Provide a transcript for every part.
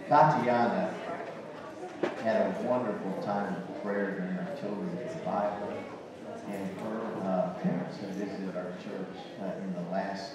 Tatiana had a wonderful time of prayer during our children's revival, and her parents have visited our church in the last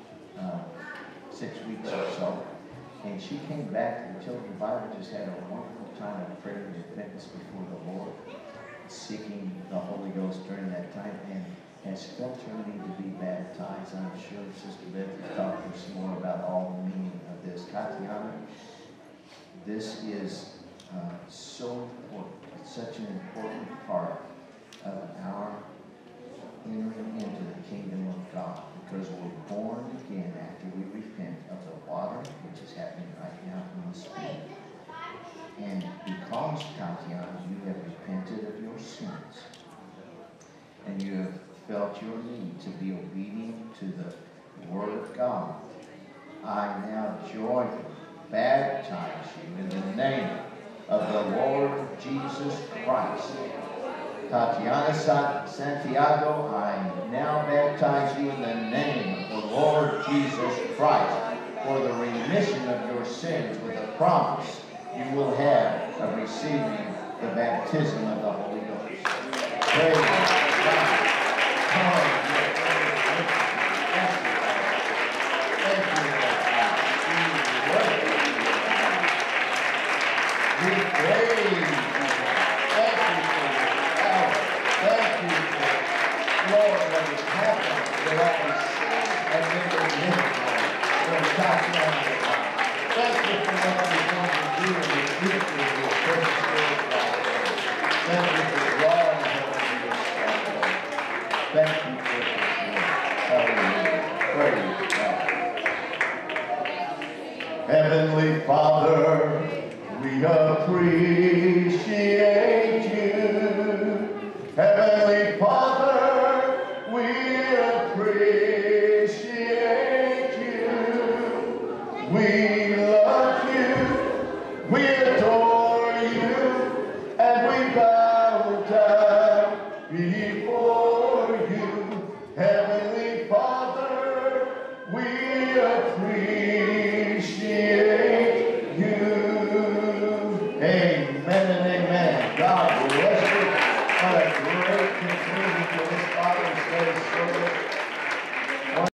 6 weeks or so, and she came back to the children's revival, just had a wonderful time of prayer and repentance before the Lord, seeking the Holy Ghost during that time, and has felt her need to be baptized. I'm sure Sister Beth will talk to us more about all the meaning of this. Tatiana, this is so important. It's such an important part of our entering into the kingdom of God, because we're born again after we repent of the water, which is happening right now in the Spirit. And because, Tatiana, you have repented of your sins, and you have felt your need to be obedient to the Word of God, I now joyfully baptize you in the name of the Lord Jesus Christ. Tatiana Santiago, I now baptize you in the name of the Lord Jesus Christ for the remission of your sins, with a promise you will have of receiving the baptism of the Holy Ghost. Praise God. Heavenly Father, we appreciate you. Heavenly Father, we appreciate you. We love you, we adore you, and we bow